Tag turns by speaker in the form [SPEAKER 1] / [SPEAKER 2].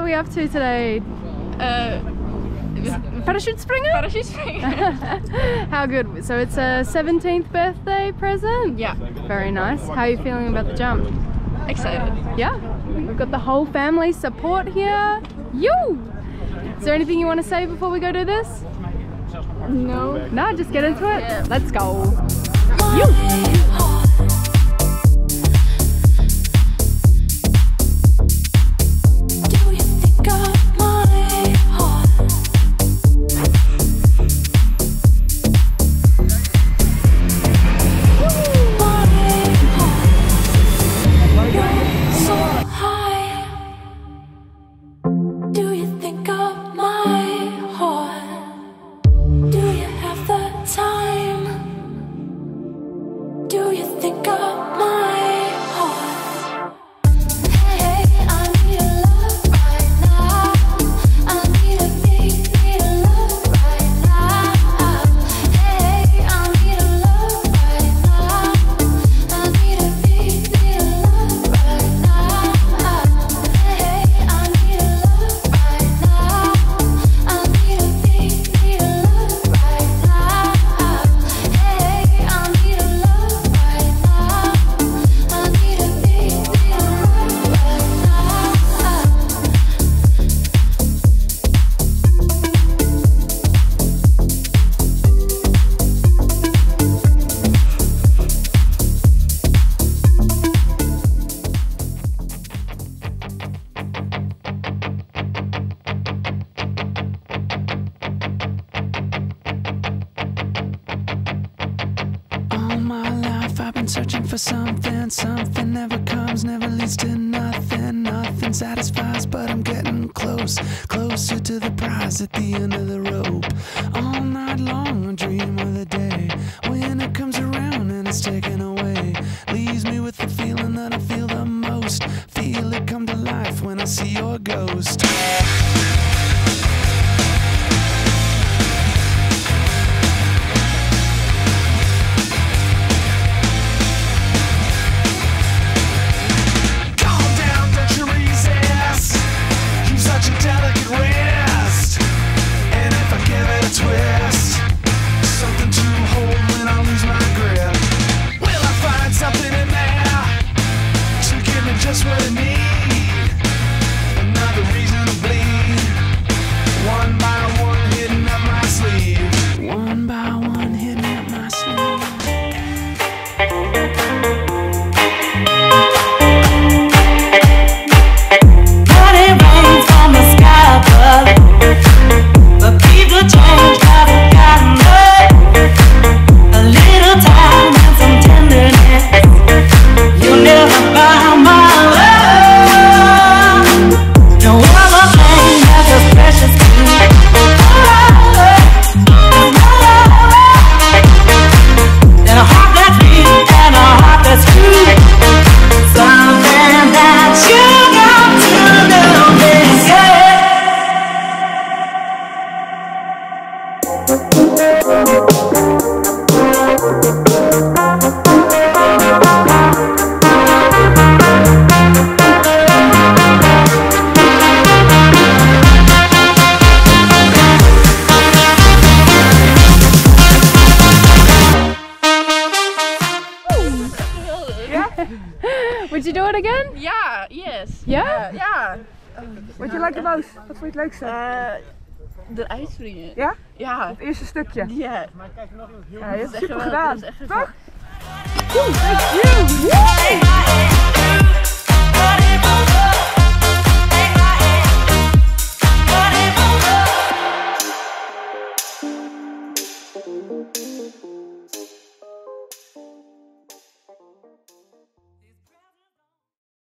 [SPEAKER 1] we up to today? Parachute springer?
[SPEAKER 2] Parachute springer.
[SPEAKER 1] How good. So it's a 17th birthday present?
[SPEAKER 2] Yeah.
[SPEAKER 1] Very nice. How are you feeling about the jump?
[SPEAKER 2] Excited.
[SPEAKER 1] Yeah? We've got the whole family support here. You! Is there anything you want to say before we go do this?
[SPEAKER 2] No.
[SPEAKER 1] No, just get into it.
[SPEAKER 2] Yeah.
[SPEAKER 1] Let's go. You!
[SPEAKER 3] Searching for something, something never comes, never leads to nothing, nothing satisfies, but I'm getting close, closer to the prize at the end of the rope. All night long I dream of the day when it comes around and it's taken away, leaves me with the feeling that I feel the most, feel it come to life when I see your ghost.
[SPEAKER 1] Would you do it again?
[SPEAKER 2] Ja, yes.
[SPEAKER 1] Ja?
[SPEAKER 2] Ja.
[SPEAKER 4] Wat je like the most? Wat vond je het leukste?
[SPEAKER 2] De ijsspringen.
[SPEAKER 4] Ja?
[SPEAKER 2] Ja.
[SPEAKER 4] Het eerste stukje?
[SPEAKER 2] Ja.
[SPEAKER 4] Ja, je hebt het super
[SPEAKER 2] Dat
[SPEAKER 4] gedaan.
[SPEAKER 2] is echt
[SPEAKER 4] Toch?
[SPEAKER 3] Thank you.